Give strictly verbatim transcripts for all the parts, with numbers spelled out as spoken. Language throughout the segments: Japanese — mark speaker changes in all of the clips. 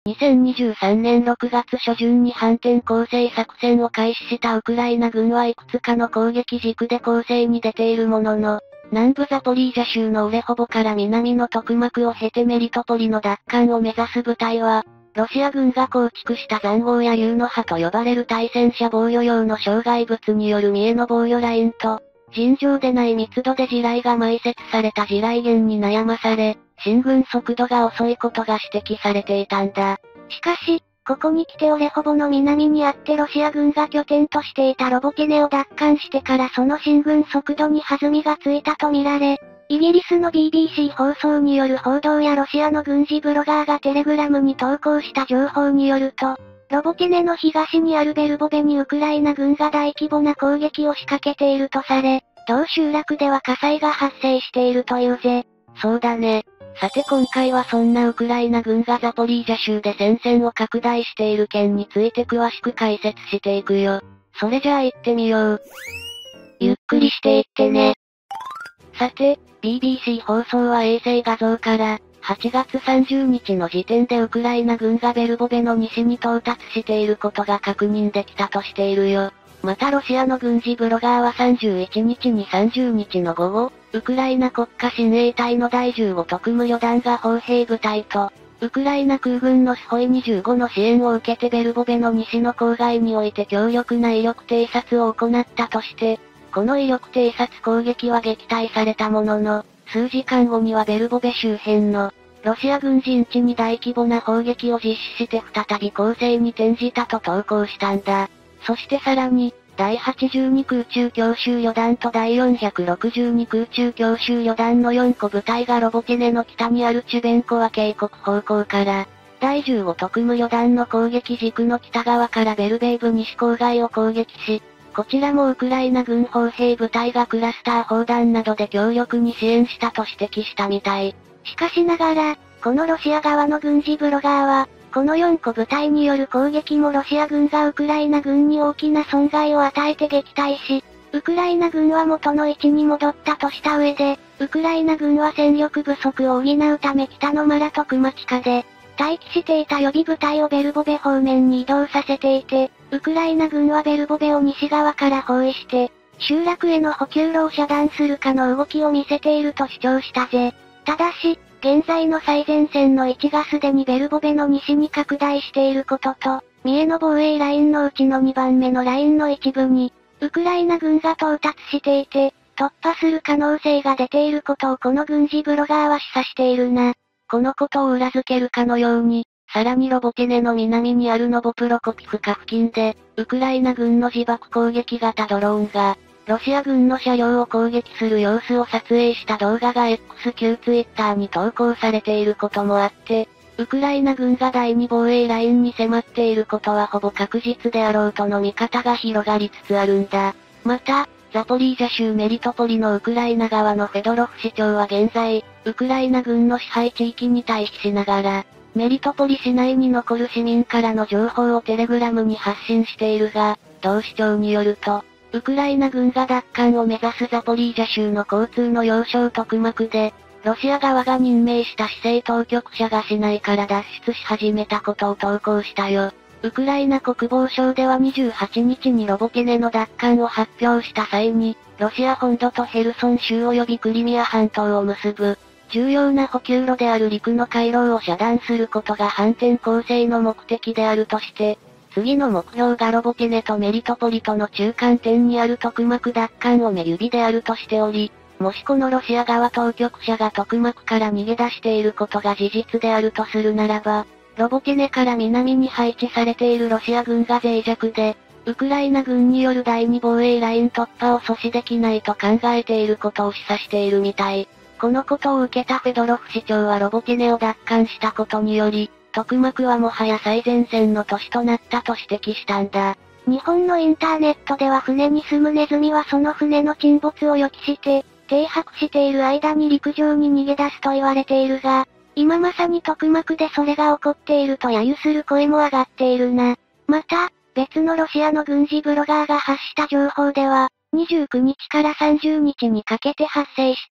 Speaker 1: にせんにじゅうさんねんろくがつ初旬に反転攻勢作戦を開始したウクライナ軍はいくつかの攻撃軸で攻勢に出ているものの、南部ザポリージャ州のオレホボから南のトクマクを経てメリトポリの奪還を目指す部隊は、ロシア軍が構築した塹壕や竜の歯と呼ばれる対戦車防御用の障害物による三重の防御ラインと、尋常でない密度で地雷が埋設された地雷原に悩まされ、進軍速度が遅いことが指摘されていたんだ。
Speaker 2: しかし、ここに来てオレホボの南にあってロシア軍が拠点としていたロボテネを奪還してからその進軍速度に弾みがついたとみられ、イギリスの ビービーシー 放送による報道やロシアの軍事ブロガーがテレグラムに投稿した情報によると、ロボテネの東にあるベルボベにウクライナ軍が大規模な攻撃を仕掛けているとされ、同集落では火災が発生しているというぜ。
Speaker 1: そうだね。さて今回はそんなウクライナ軍がザポリージャ州で戦線を拡大している件について詳しく解説していくよ。それじゃあ行ってみよう。
Speaker 2: ゆっくりしていってね。
Speaker 1: さて、ビービーシー 放送は衛星画像から、はちがつさんじゅうにちの時点でウクライナ軍がベルボベの西に到達していることが確認できたとしているよ。またロシアの軍事ブロガーはさんじゅういちにちにさんじゅうにちの午後、ウクライナ国家親衛隊のだいじゅうご特務旅団が砲兵部隊と、ウクライナ空軍のスホイにじゅうごの支援を受けてベルボベの西の郊外において強力な威力偵察を行ったとして、この威力偵察攻撃は撃退されたものの、数時間後にはベルボベ周辺の、ロシア軍陣地に大規模な砲撃を実施して再び攻勢に転じたと投稿したんだ。そしてさらに、だいはちじゅうに空中強襲旅団とだいよんひゃくろくじゅうに空中強襲旅団のよんこ部隊がロボテネの北にあるチュベンコワ渓谷方向から、だいじゅうご特務旅団の攻撃軸の北側からベルベイブ西郊外を攻撃し、こちらもウクライナ軍砲兵部隊がクラスター砲弾などで強力に支援したと指摘したみたい。
Speaker 2: しかしながら、このロシア側の軍事ブロガーは、このよんこ部隊による攻撃もロシア軍がウクライナ軍に大きな損害を与えて撃退し、ウクライナ軍は元の位置に戻ったとした上で、ウクライナ軍は戦力不足を補うため北のマラトクマ地下で、待機していた予備部隊をベルボベ方面に移動させていて、ウクライナ軍はベルボベを西側から包囲して、集落への補給路を遮断するかの動きを見せていると主張したぜ。ただし、現在の最前線の位置がすでにベルボベの西に拡大していることと、三重の防衛ラインのうちのにばんめのラインの一部に、ウクライナ軍が到達していて、突破する可能性が出ていることをこの軍事ブロガーは示唆しているな。
Speaker 1: このことを裏付けるかのように、さらにロボテネの南にあるノボプロコピフカ付近で、ウクライナ軍の自爆攻撃型ドローンが、ロシア軍の車両を攻撃する様子を撮影した動画が エックス 旧ツイッターに投稿されていることもあって、ウクライナ軍が第二防衛ラインに迫っていることはほぼ確実であろうとの見方が広がりつつあるんだ。また、ザポリージャ州メリトポリのウクライナ側のフェドロフ市長は現在、ウクライナ軍の支配地域に退避しながら、メリトポリ市内に残る市民からの情報をテレグラムに発信しているが、同市長によると、ウクライナ軍が奪還を目指すザポリージャ州の交通の要衝トクマクで、ロシア側が任命した市政当局者が市内から脱出し始めたことを投稿したよ。ウクライナ国防省ではにじゅうはちにちにロボテネの奪還を発表した際に、ロシア本土とヘルソン州及びクリミア半島を結ぶ、重要な補給路である陸の回廊を遮断することが反転攻勢の目的であるとして、次の目標がロボテネとメリトポリとの中間点にあるトクマク奪還を目指であるとしており、もしこのロシア側当局者がトクマクから逃げ出していることが事実であるとするならば、ロボテネから南に配置されているロシア軍が脆弱で、ウクライナ軍による第二防衛ライン突破を阻止できないと考えていることを示唆しているみたい。このことを受けたフェドロフ市長はロボテネを奪還したことにより、トクマクはもはや最前線の都市となったと指摘したんだ。
Speaker 2: 日本のインターネットでは船に住むネズミはその船の沈没を予期して、停泊している間に陸上に逃げ出すと言われているが、今まさにトクマクでそれが起こっていると揶揄する声も上がっているな。また、別のロシアの軍事ブロガーが発した情報では、にじゅうくにちからさんじゅうにちにかけて発生した、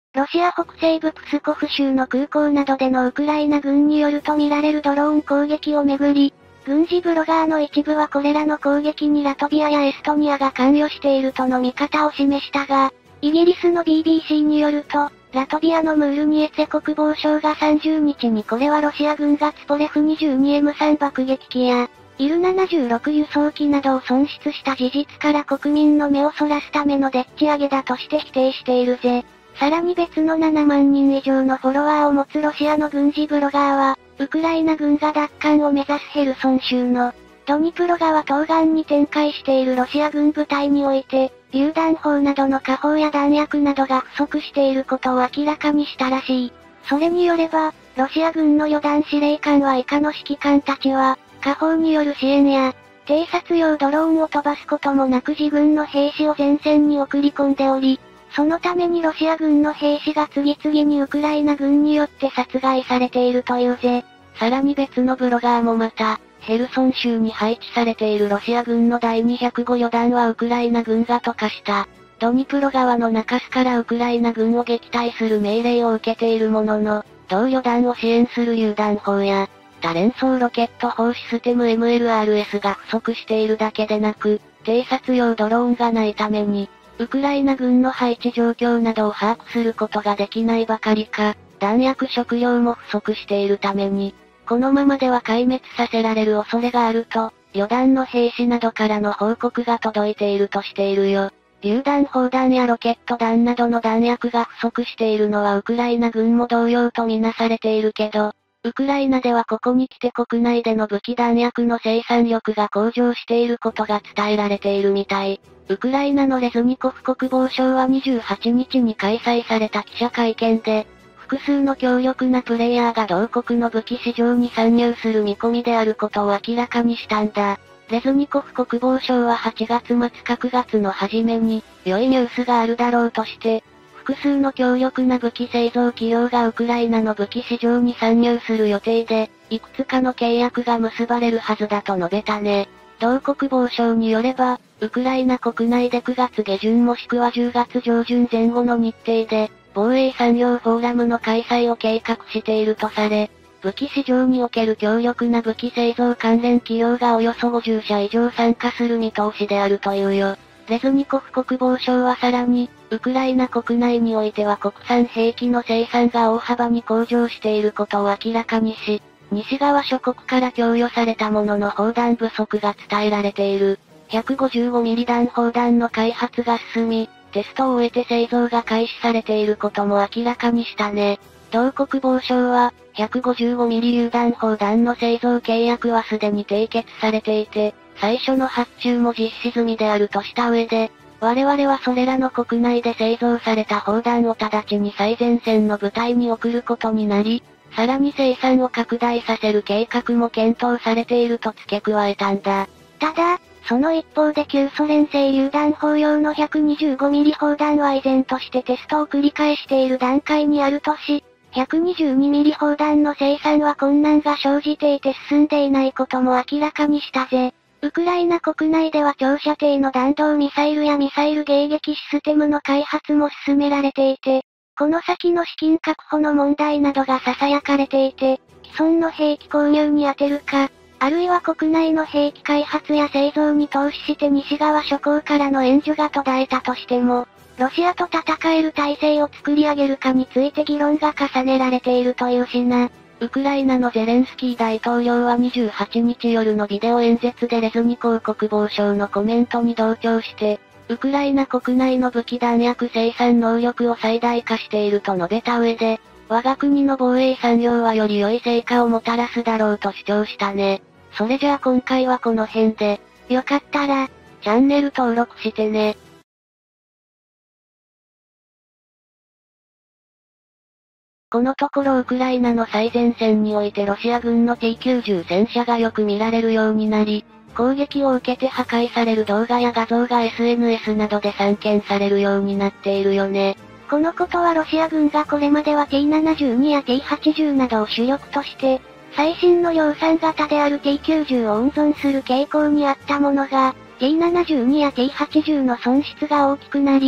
Speaker 2: ロシア北西部プスコフ州の空港などでのウクライナ軍によると見られるドローン攻撃をめぐり、軍事ブロガーの一部はこれらの攻撃にラトビアやエストニアが関与しているとの見方を示したが、イギリスの ビービーシー によると、ラトビアのムールニエツェ国防省がさんじゅうにちにこれはロシア軍がツポレフ にじゅうにエムスリー 爆撃機や、イルななじゅうろく輸送機などを損失した事実から国民の目をそらすためのでっち上げだとして否定しているぜ。さらに別のななまんにん以上のフォロワーを持つロシアの軍事ブロガーは、ウクライナ軍が奪還を目指すヘルソン州のドニプロ川東岸に展開しているロシア軍部隊において、榴弾砲などの火砲や弾薬などが不足していることを明らかにしたらしい。それによれば、ロシア軍の予断司令官は以下の指揮官たちは、火砲による支援や、偵察用ドローンを飛ばすこともなく自軍の兵士を前線に送り込んでおり、そのためにロシア軍の兵士が次々にウクライナ軍によって殺害されているというぜ。
Speaker 1: さらに別のブロガーもまた、ヘルソン州に配置されているロシア軍のだいにひゃくご旅団はウクライナ軍が溶かした。ドニプロ川の中州からウクライナ軍を撃退する命令を受けているものの、同旅団を支援する榴弾砲や、多連装ロケット砲システム エムエルアールエス が不足しているだけでなく、偵察用ドローンがないために、ウクライナ軍の配置状況などを把握することができないばかりか、弾薬食料も不足しているために、このままでは壊滅させられる恐れがあると、旅団の兵士などからの報告が届いているとしているよ。榴弾砲弾やロケット弾などの弾薬が不足しているのはウクライナ軍も同様とみなされているけど、ウクライナではここに来て国内での武器弾薬の生産力が向上していることが伝えられているみたい。ウクライナのレズニコフ国防相はにじゅうはちにちに開催された記者会見で、複数の強力なプレイヤーが同国の武器市場に参入する見込みであることを明らかにしたんだ。レズニコフ国防相ははちがつ末かくがつの初めに、良いニュースがあるだろうとして、複数の強力な武器製造企業がウクライナの武器市場に参入する予定で、いくつかの契約が結ばれるはずだと述べたね。同国防省によれば、ウクライナ国内でくがつげじゅんもしくはじゅうがつじょうじゅん前後の日程で、防衛産業フォーラムの開催を計画しているとされ、武器市場における強力な武器製造関連企業がおよそごじゅっしゃ以上参加する見通しであるというよ。レズニコフ国防省はさらに、ウクライナ国内においては国産兵器の生産が大幅に向上していることを明らかにし、西側諸国から供与されたものの砲弾不足が伝えられている。ひゃくごじゅうごミリ 弾砲弾の開発が進み、テストを終えて製造が開始されていることも明らかにしたね。同国防省は、ひゃくごじゅうごミリ 榴弾砲弾の製造契約はすでに締結されていて、最初の発注も実施済みであるとした上で、我々はそれらの国内で製造された砲弾を直ちに最前線の部隊に送ることになり、さらに生産を拡大させる計画も検討されていると付け加えたんだ。
Speaker 2: ただ、その一方で旧ソ連製榴弾砲用の ひゃくにじゅうごミリ 砲弾は依然としてテストを繰り返している段階にあるとし、ひゃくにじゅうにミリ 砲弾の生産は困難が生じていて進んでいないことも明らかにしたぜ。ウクライナ国内では長射程の弾道ミサイルやミサイル迎撃システムの開発も進められていて、この先の資金確保の問題などが囁かれていて、既存の兵器購入に充てるか、あるいは国内の兵器開発や製造に投資して西側諸国からの援助が途絶えたとしても、ロシアと戦える体制を作り上げるかについて議論が重ねられているというしな。
Speaker 1: ウクライナのゼレンスキー大統領はにじゅうはちにち夜のビデオ演説でレズニコフ国防省のコメントに同調して、ウクライナ国内の武器弾薬生産能力を最大化していると述べた上で、我が国の防衛産業はより良い成果をもたらすだろうと主張したね。それじゃあ今回はこの辺で、
Speaker 2: よかったら、
Speaker 1: チャンネル登録してね。このところウクライナの最前線においてロシア軍の ティーきゅうじゅう 戦車がよく見られるようになり、攻撃を受けて破壊される動画や画像が エスエヌエス などで散見されるようになっているよね。
Speaker 2: このことはロシア軍がこれまでは ティーななじゅうに や ティーはちじゅう などを主力として、最新の量産型である ティーきゅうじゅう を温存する傾向にあったものが、ティーななじゅうに や ティーはちじゅう の損失が大きくなり、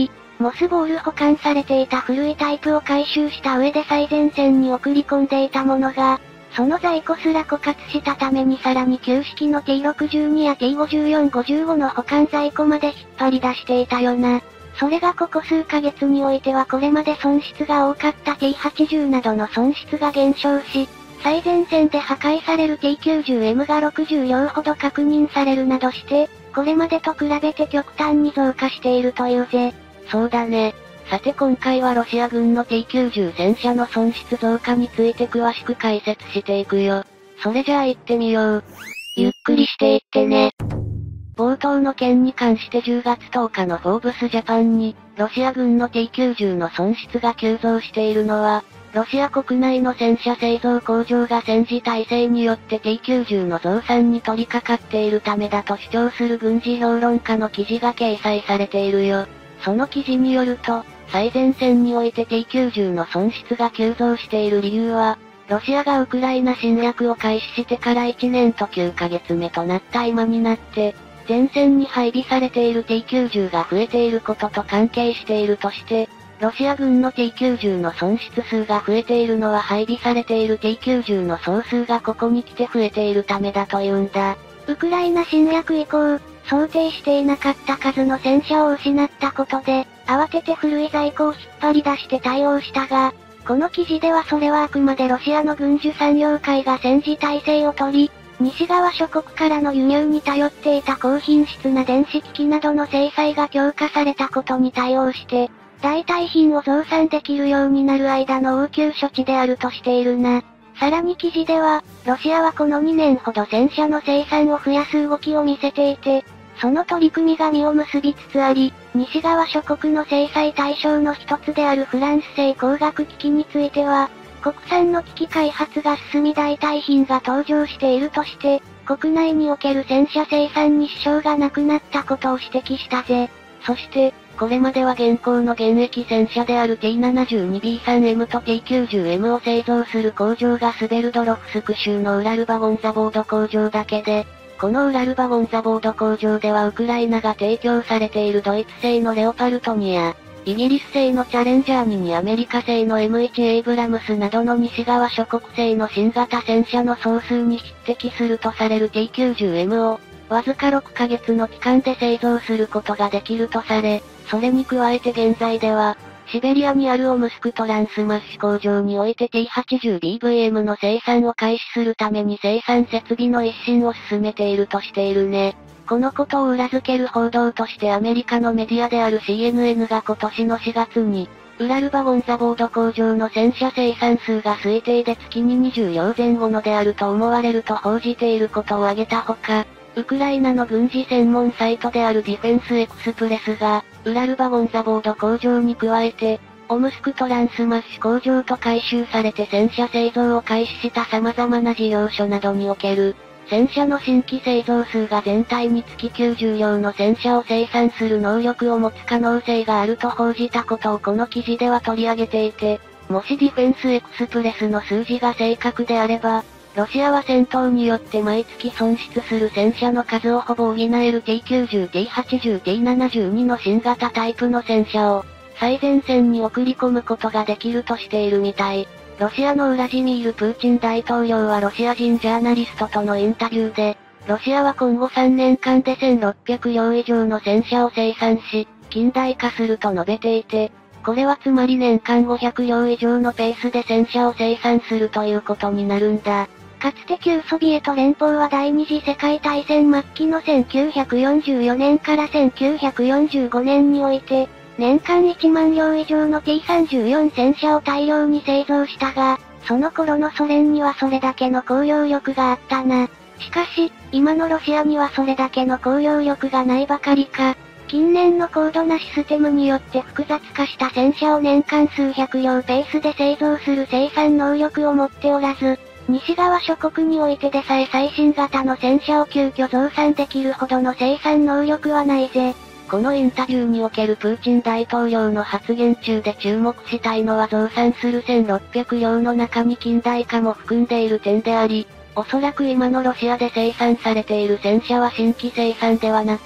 Speaker 2: モスボール保管されていた古いタイプを回収した上で最前線に送り込んでいたものが、その在庫すら枯渇したためにさらに旧式の ティーろくじゅうに や ティーごじゅうよん、ごじゅうごの保管在庫まで引っ張り出していたよな。それがここ数ヶ月においてはこれまで損失が多かった ティーはちじゅう などの損失が減少し、最前線で破壊される ティーきゅうじゅうエム がろくじゅう両ほど確認されるなどして、これまでと比べて極端に増加しているというぜ。
Speaker 1: そうだね。さて今回はロシア軍の ティーきゅうじゅう 戦車の損失増加について詳しく解説していくよ。それじゃあ行ってみよう。
Speaker 2: ゆっくりしていってね。
Speaker 1: 冒頭の件に関してじゅうがつとおかのフォーブスジャパンに、ロシア軍の ティーきゅうじゅう の損失が急増しているのは、ロシア国内の戦車製造工場が戦時体制によって ティーきゅうじゅう の増産に取り掛かっているためだと主張する軍事評論家の記事が掲載されているよ。その記事によると、最前線において ティーきゅうじゅう の損失が急増している理由は、ロシアがウクライナ侵略を開始してからいちねんときゅうかげつめとなった今になって、前線に配備されている ティーきゅうじゅう が増えていることと関係しているとして、ロシア軍の ティーきゅうじゅう の損失数が増えているのは配備されている ティーきゅうじゅう の総数がここに来て増えているためだというんだ。
Speaker 2: ウクライナ侵略以降、想定していなかった数の戦車を失ったことで、慌てて古い在庫を引っ張り出して対応したが、この記事ではそれはあくまでロシアの軍需産業界が戦時体制を取り、西側諸国からの輸入に頼っていた高品質な電子機器などの制裁が強化されたことに対応して、代替品を増産できるようになる間の応急処置であるとしているな。さらに記事では、ロシアはこのにねんほど戦車の生産を増やす動きを見せていて、その取り組みが実を結びつつあり、西側諸国の制裁対象の一つであるフランス製光学機器については、国産の機器開発が進み代替品が登場しているとして、国内における戦車生産に支障がなくなったことを指摘したぜ。
Speaker 1: そして、これまでは現行の現役戦車である ティーななじゅうにビースリーエム と ティーきゅうじゅうエム を製造する工場がスベルドロフスク州のウラルバゴンザボード工場だけで、このウラルバゴンザボード工場ではウクライナが提供されているドイツ製のレオパルトにや、イギリス製のチャレンジャーににアメリカ製の エムワン エイブラムスなどの西側諸国製の新型戦車の総数に匹敵するとされる ティーきゅうじゅうエム を、わずかろっかげつの期間で製造することができるとされ、それに加えて現在では、シベリアにあるオムスクトランスマッシュ工場において ティーはちじゅうビーブイエム の生産を開始するために生産設備の一新を進めているとしているね。このことを裏付ける報道としてアメリカのメディアである シーエヌエヌ が今年のしがつに、ウラルバゴンザボード工場の戦車生産数が推定で月ににじゅう両前後のであると思われると報じていることを挙げたほか、ウクライナの軍事専門サイトであるディフェンスエクスプレスが、ウラルバゴンザボード工場に加えて、オムスクトランスマッシュ工場と回収されて戦車製造を開始した様々な事業所などにおける、戦車の新規製造数が全体につききゅうじゅう両の戦車を生産する能力を持つ可能性があると報じたことをこの記事では取り上げていて、もしディフェンスエクスプレスの数字が正確であれば、ロシアは戦闘によって毎月損失する戦車の数をほぼ補える ティーきゅうじゅう、ティーはちじゅう、ティーななじゅうにの新型タイプの戦車を、最前線に送り込むことができるとしているみたい。ロシアのウラジミール・プーチン大統領はロシア人ジャーナリストとのインタビューで、ロシアは今後さんねんかんでせんろっぴゃく両以上の戦車を生産し、近代化すると述べていて、これはつまり年間ごひゃく両以上のペースで戦車を生産するということになるんだ。
Speaker 2: かつて旧ソビエト連邦は第二次世界大戦末期のせんきゅうひゃくよんじゅうよねんからせんきゅうひゃくよんじゅうごねんにおいて、年間いちまん両以上の ティーさんじゅうよん 戦車を大量に製造したが、その頃のソ連にはそれだけの工業力があったな。しかし、今のロシアにはそれだけの工業力がないばかりか、近年の高度なシステムによって複雑化した戦車を年間数百両ペースで製造する生産能力を持っておらず、西側諸国においてでさえ最新型の戦車を急遽増産できるほどの生産能力はないぜ。
Speaker 1: このインタビューにおけるプーチン大統領の発言中で注目したいのは増産するせんろっぴゃく両の中に近代化も含んでいる点であり、おそらく今のロシアで生産されている戦車は新規生産ではなく、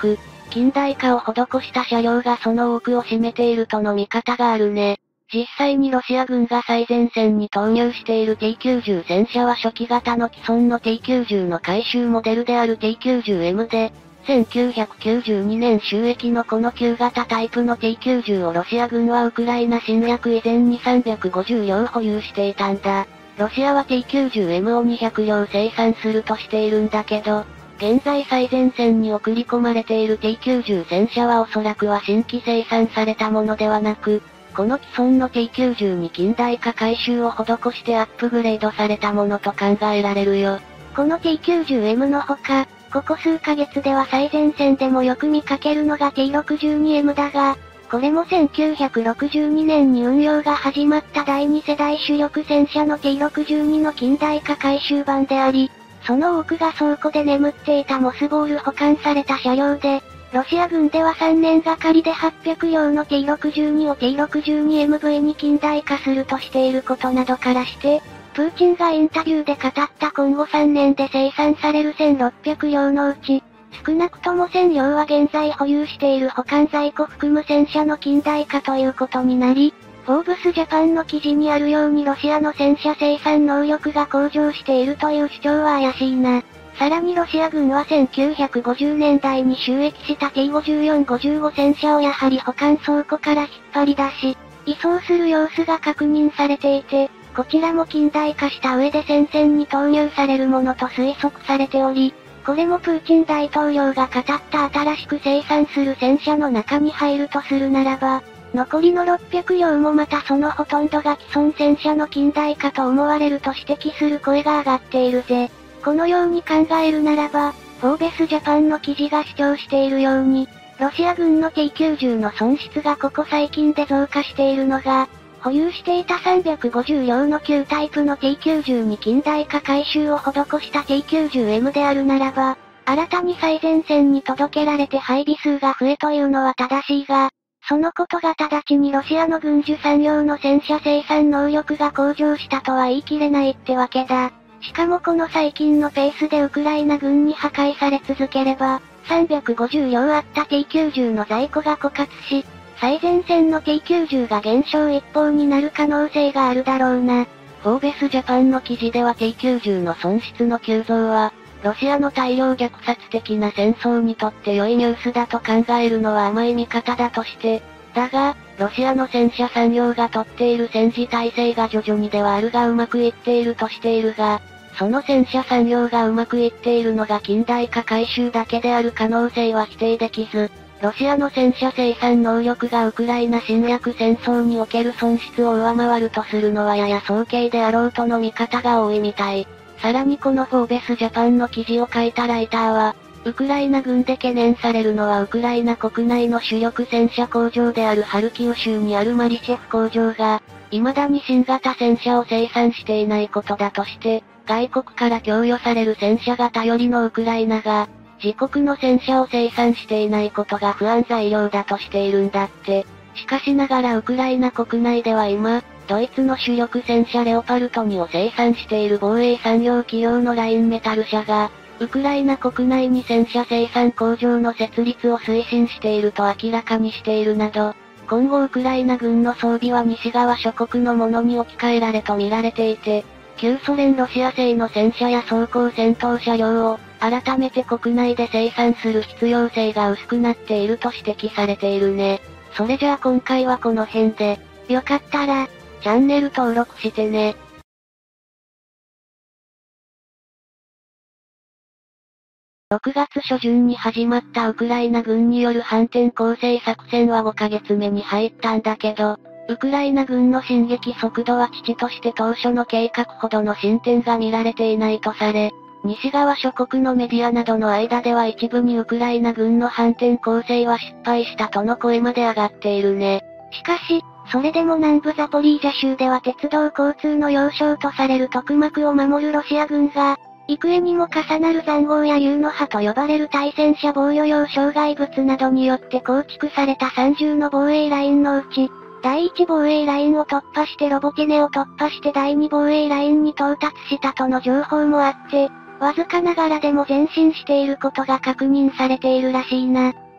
Speaker 1: 近代化を施した車両がその多くを占めているとの見方があるね。実際にロシア軍が最前線に投入している ティーきゅうじゅう 戦車は初期型の既存の ティーきゅうじゅう の改修モデルである ティーきゅうじゅうエム で、せんきゅうひゃくきゅうじゅうにねん収益のこの旧型タイプの ティーきゅうじゅう をロシア軍はウクライナ侵略以前にさんびゃくごじゅうりょう保有していたんだ。ロシアは ティーきゅうじゅうエム をにひゃくりょう生産するとしているんだけど、現在最前線に送り込まれている ティーきゅうじゅう 戦車はおそらくは新規生産されたものではなく、この既存の ティーきゅうじゅう に近代化改修を施してアップグレードされたものと考えられるよ。
Speaker 2: この ティーきゅうじゅうエム のほか、ここ数ヶ月では最前線でもよく見かけるのが ティーろくじゅうにエム だが、これもせんきゅうひゃくろくじゅうにねんに運用が始まっただいに世代主力戦車の ティーろくじゅうに の近代化改修版であり、その多くが倉庫で眠っていたモスボール保管された車両で、ロシア軍ではさんねんがかりではっぴゃくりょうの ティーろくじゅうに を ティーろくじゅうにエムブイ に近代化するとしていることなどからして、プーチンがインタビューで語った今後さんねんで生産されるせんろっぴゃくりょうのうち、少なくともせんりょうは現在保有している保管在庫含む戦車の近代化ということになり、フォーブスジャパンの記事にあるようにロシアの戦車生産能力が向上しているという主張は怪しいな。さらにロシア軍はせんきゅうひゃくごじゅうねんだいに収益した ティーごじゅうよん、ごじゅうご 戦車をやはり保管倉庫から引っ張り出し、移送する様子が確認されていて、こちらも近代化した上で戦線に投入されるものと推測されており、これもプーチン大統領が語った新しく生産する戦車の中に入るとするならば、残りのろっぴゃくりょうもまたそのほとんどが既存戦車の近代化と思われると指摘する声が上がっているぜ。このように考えるならば、フォーベスジャパンの記事が主張しているように、ロシア軍の ティーきゅうじゅう の損失がここ最近で増加しているのが、保有していたさんびゃくごじゅうりょうの旧タイプの ティーきゅうじゅう に近代化改修を施した ティーきゅうじゅうエム であるならば、新たに最前線に届けられて配備数が増えというのは正しいが、そのことが直ちにロシアの軍需産業の戦車生産能力が向上したとは言い切れないってわけだ。しかもこの最近のペースでウクライナ軍に破壊され続ければ、さんびゃくごじゅうりょうあった ティーきゅうじゅう の在庫が枯渇し、最前線の ティーきゅうじゅう が減少一方になる可能性があるだろうな。
Speaker 1: フォーベスジャパンの記事では ティーきゅうじゅう の損失の急増は、ロシアの大量虐殺的な戦争にとって良いニュースだと考えるのは甘い見方だとして、だが、ロシアの戦車産業が取っている戦時体制が徐々にではあるがうまくいっているとしているが、その戦車産業がうまくいっているのが近代化改修だけである可能性は否定できず、ロシアの戦車生産能力がウクライナ侵略戦争における損失を上回るとするのはやや早計であろうとの見方が多いみたい。さらにこのフォーベスジャパンの記事を書いたライターは、ウクライナ軍で懸念されるのはウクライナ国内の主力戦車工場であるハルキウ州にあるマリシェフ工場が、未だに新型戦車を生産していないことだとして、外国から供与される戦車が頼りのウクライナが、自国の戦車を生産していないことが不安材料だとしているんだって。しかしながらウクライナ国内では今、ドイツの主力戦車レオパルトにを生産している防衛産業企業のラインメタル社が、ウクライナ国内に戦車生産工場の設立を推進していると明らかにしているなど、今後ウクライナ軍の装備は西側諸国のものに置き換えられと見られていて、旧ソ連ロシア製の戦車や装甲戦闘車両を、改めて国内で生産する必要性が薄くなっていると指摘されているね。それじゃあ今回はこの辺で、
Speaker 2: よかったら、
Speaker 1: チャンネル登録してね。ろくがつしょじゅんに始まったウクライナ軍による反転攻勢作戦はごかげつめに入ったんだけど、ウクライナ軍の進撃速度は遅々として当初の計画ほどの進展が見られていないとされ、西側諸国のメディアなどの間では一部にウクライナ軍の反転攻勢は失敗したとの声まで上がっているね。
Speaker 2: しかし、それでも南部ザポリージャ州では鉄道交通の要衝とされる特幕を守るロシア軍が、幾重にも重なる塹壕や竜の歯と呼ばれる対戦車防御用障害物などによって構築されたさんじゅうの防衛ラインのうち、だいいち防衛ラインを突破してロボティネを突破してだいに防衛ラインに到達したとの情報もあって、わずかながらでも前進していることが確認されているらしいな。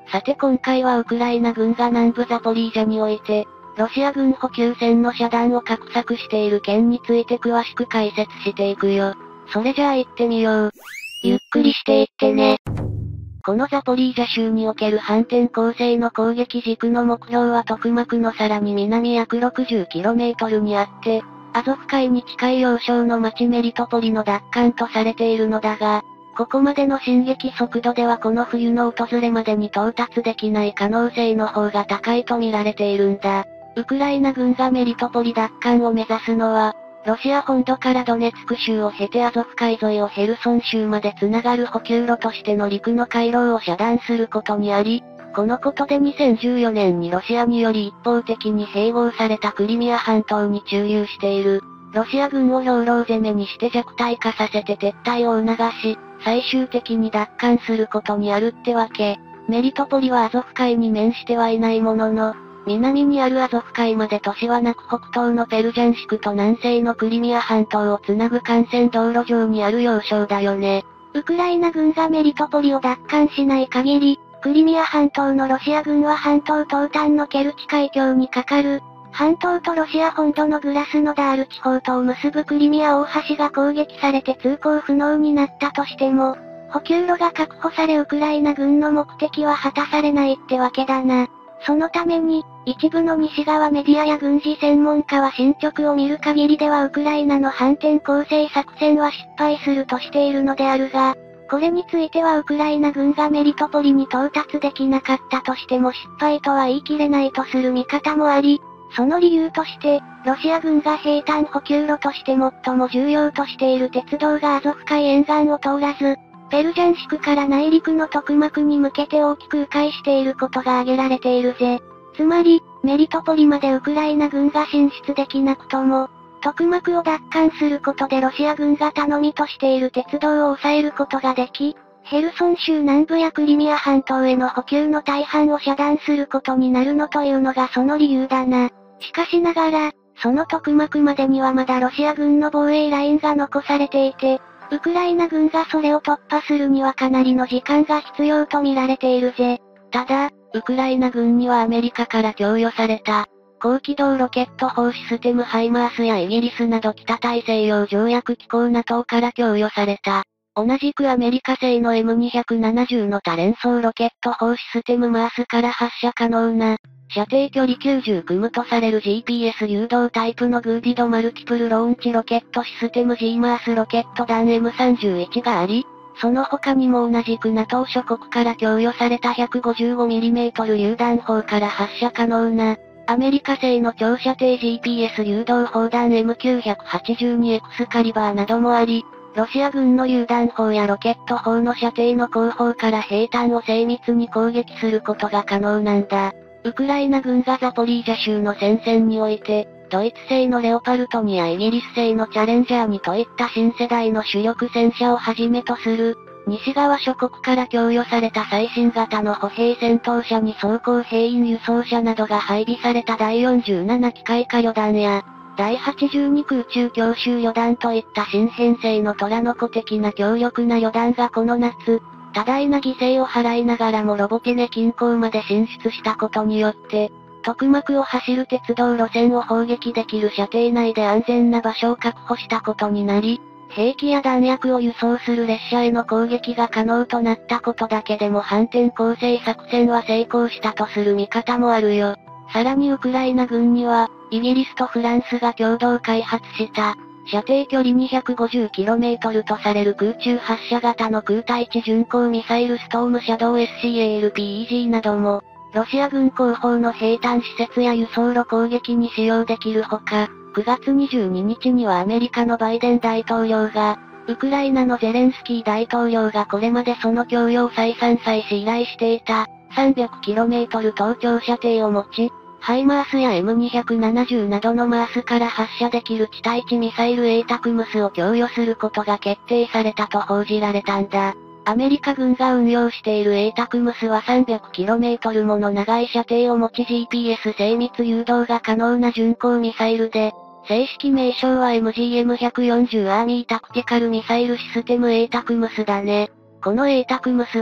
Speaker 1: さて今回はウクライナ軍が南部ザポリージャにおいて、ロシア軍補給線の遮断を画策している件について詳しく解説していくよ。それじゃあ行ってみよう。
Speaker 2: ゆっくりしていってね。
Speaker 1: このザポリージャ州における反転攻勢の攻撃軸の目標はトクマクのさらに南約 ろくじゅうキロメートル にあって、アゾフ海に近い要衝の町メリトポリの奪還とされているのだが、ここまでの進撃速度ではこの冬の訪れまでに到達できない可能性の方が高いと見られているんだ。ウクライナ軍がメリトポリ奪還を目指すのは、ロシア本土からドネツク州を経てアゾフ海沿いをヘルソン州まで繋がる補給路としての陸の回廊を遮断することにあり、このことでにせんじゅうよねんにロシアにより一方的に併合されたクリミア半島に駐留している、ロシア軍を兵糧攻めにして弱体化させて撤退を促し、最終的に奪還することにあるってわけ。メリトポリはアゾフ海に面してはいないものの、南にあるアゾフ海まで都市はなく北東のペルジャンシクと南西のクリミア半島をつなぐ幹線道路上にある要衝だよね。
Speaker 2: ウクライナ軍がメリトポリを奪還しない限り、クリミア半島のロシア軍は半島東端のケルチ海峡にかかる、半島とロシア本土のグラスノダール地方とを結ぶクリミア大橋が攻撃されて通行不能になったとしても、補給路が確保されウクライナ軍の目的は果たされないってわけだな。そのために、一部の西側メディアや軍事専門家は進捗を見る限りではウクライナの反転攻勢作戦は失敗するとしているのであるが、これについてはウクライナ軍がメリトポリに到達できなかったとしても失敗とは言い切れないとする見方もあり、その理由として、ロシア軍が兵站補給路として最も重要としている鉄道がアゾフ海沿岸を通らず、ペルジャンシクから内陸のトクマクに向けて大きく迂回していることが挙げられているぜ。つまり、メリトポリまでウクライナ軍が進出できなくとも、トクマクを奪還することでロシア軍が頼みとしている鉄道を抑えることができ、ヘルソン州南部やクリミア半島への補給の大半を遮断することになるのというのがその理由だな。しかしながら、そのトクマクまでにはまだロシア軍の防衛ラインが残されていて、ウクライナ軍がそれを突破するにはかなりの時間が必要と見られているぜ。
Speaker 1: ただ、ウクライナ軍にはアメリカから供与された、高機動ロケット砲システムハイマースやイギリスなど北大西洋条約機構 ナトー から供与された。同じくアメリカ製の エムにひゃくななじゅう の多連装ロケット砲システムマースから発射可能な、射程距離きゅうじゅう組むとされる ジーピーエス 誘導タイプのグーディドマルティプルローンチロケットシステム G マースロケット弾 エムさんじゅういち があり、その他にも同じく ナトー 諸国から供与された ひゃくごじゅうごミリメートル 榴弾砲から発射可能な、アメリカ製の長射程 ジーピーエス 誘導砲弾 エムきゅうはちにエクス カリバーなどもあり、ロシア軍の榴弾砲やロケット砲の射程の後方から兵站を精密に攻撃することが可能なんだ。ウクライナ軍がザポリージャ州の戦線において、ドイツ製のレオパルトニやイギリス製のチャレンジャーにといった新世代の主力戦車をはじめとする、西側諸国から供与された最新型の歩兵戦闘車に装甲兵員輸送車などが配備されただいよんじゅうなな機械化旅団や、だいはちじゅうに空中強襲旅団といった新編成の虎の子的な強力な旅団がこの夏、多大な犠牲を払いながらもロボティネ近郊まで進出したことによって、トクマクを走る鉄道路線を砲撃できる射程内で安全な場所を確保したことになり、兵器や弾薬を輸送する列車への攻撃が可能となったことだけでも反転攻勢作戦は成功したとする見方もあるよ。さらにウクライナ軍には、イギリスとフランスが共同開発した、射程距離 にひゃくごじゅうキロメートル とされる空中発射型の空対地巡航ミサイルストームシャドウ エスシーエーエルピーイージー なども、ロシア軍後方の兵站施設や輸送路攻撃に使用できるほか、くがつにじゅうににちにはアメリカのバイデン大統領が、ウクライナのゼレンスキー大統領がこれまでその供与を再三再し依頼していた、さんびゃくキロメートル 登頂射程を持ち、ハイマースや エムにひゃくななじゅう などのマースから発射できる地対地ミサイル エータクムスを供与することが決定されたと報じられたんだ。アメリカ軍が運用している エータクムスは さんびゃくキロメートル もの長い射程を持ち ジーピーエス 精密誘導が可能な巡航ミサイルで、正式名称は エムジーエムひゃくよんじゅう アーミータクティカルミサイルシステム エータクムスだね。この エータクムスは、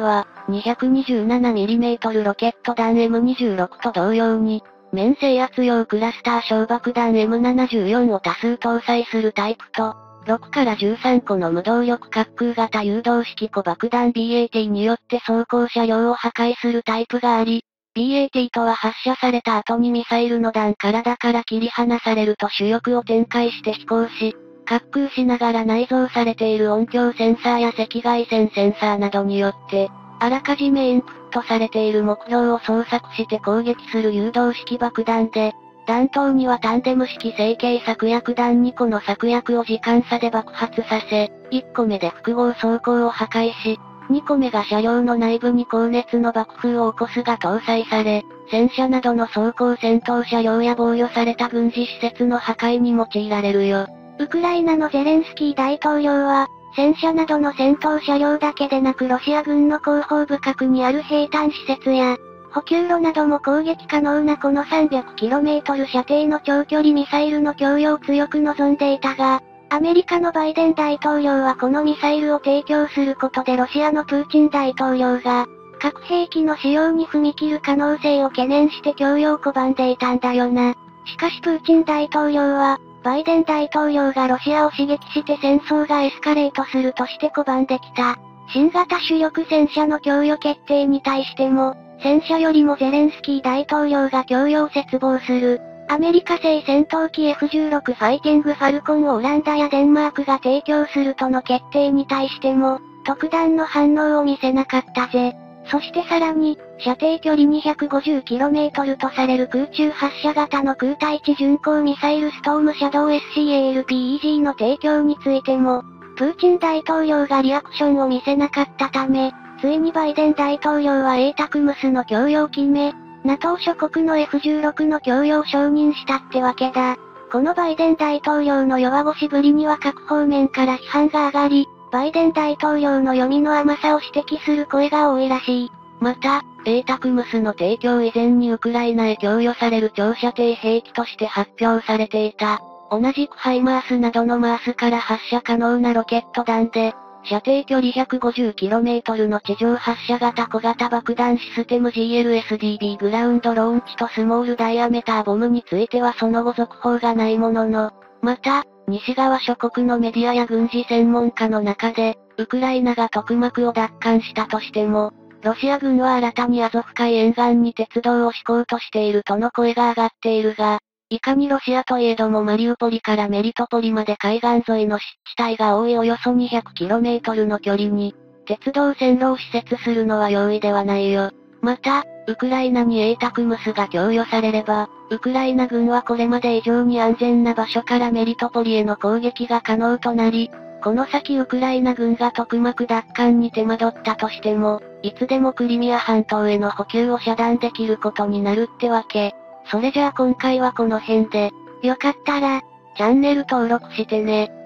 Speaker 1: にひゃくにじゅうななミリメートル ロケット弾 エムにじゅうろく と同様に、面制圧用クラスター小爆弾 エムななじゅうよん を多数搭載するタイプと、ろくからじゅうさんこの無動力滑空型誘導式小爆弾 ビーエーティー によって装甲車両を破壊するタイプがあり、ビーエーティー とは発射された後にミサイルの弾体から切り離されると主翼を展開して飛行し、滑空しながら内蔵されている音響センサーや赤外線センサーなどによって、あらかじめインプットされている目標を捜索して攻撃する誘導式爆弾で、弾頭にはタンデム式成形策薬弾にこの策薬を時間差で爆発させ、いっこめで複合装甲を破壊し、にこめが車両の内部に高熱の爆風を起こすが搭載され、戦車などの装甲戦闘車両や防御された軍事施設の破壊に用いられるよ。
Speaker 2: ウクライナのゼレンスキー大統領は、戦車などの戦闘車両だけでなくロシア軍の後方部角にある兵站施設や、補給路なども攻撃可能なこの さんびゃくキロメートル 射程の長距離ミサイルの供与を強く望んでいたが、アメリカのバイデン大統領はこのミサイルを提供することでロシアのプーチン大統領が、核兵器の使用に踏み切る可能性を懸念して供与を拒んでいたんだよな。しかしプーチン大統領は、バイデン大統領がロシアを刺激して戦争がエスカレートするとして拒んできた。新型主力戦車の供与決定に対しても、戦車よりもゼレンスキー大統領が供与を切望する。アメリカ製戦闘機 エフじゅうろく ファイティングファルコンをオランダやデンマークが提供するとの決定に対しても、特段の反応を見せなかったぜ。そしてさらに、射程距離 にひゃくごじゅうキロメートル とされる空中発射型の空対地巡航ミサイルストームシャドウ エスシーエーエルピーイージー の提供についても、プーチン大統領がリアクションを見せなかったため、ついにバイデン大統領は エータクムスの供与を決め、NATO 諸国の エフじゅうろく の供与を承認したってわけだ。このバイデン大統領の弱腰ぶりには各方面から批判が上がり、バイデン大統領の読みの甘さを指摘する声が多いらしい。
Speaker 1: また、エータクムスの提供以前にウクライナへ供与される長射程兵器として発表されていた。同じくハイマースなどのマースから発射可能なロケット弾で、射程距離 ひゃくごじゅうキロメートル の地上発射型小型爆弾システム ジーエルエスディービー グラウンドローンチとスモールダイアメーターボムについてはその後続報がないものの、また、西側諸国のメディアや軍事専門家の中で、ウクライナがトクマクを奪還したとしても、ロシア軍は新たにアゾフ海沿岸に鉄道を敷こうとしているとの声が上がっているが、いかにロシアといえどもマリウポリからメリトポリまで海岸沿いの湿地帯が多いおよそ にひゃくキロメートル の距離に、鉄道線路を施設するのは容易ではないよ。また、ウクライナにエータクムスが供与されれば、ウクライナ軍はこれまで以上に安全な場所からメリトポリへの攻撃が可能となり、この先ウクライナ軍がトクマク奪還に手間取ったとしても、いつでもクリミア半島への補給を遮断できることになるってわけ。それじゃあ今回はこの辺で、
Speaker 2: よかったら、
Speaker 1: チャンネル登録してね。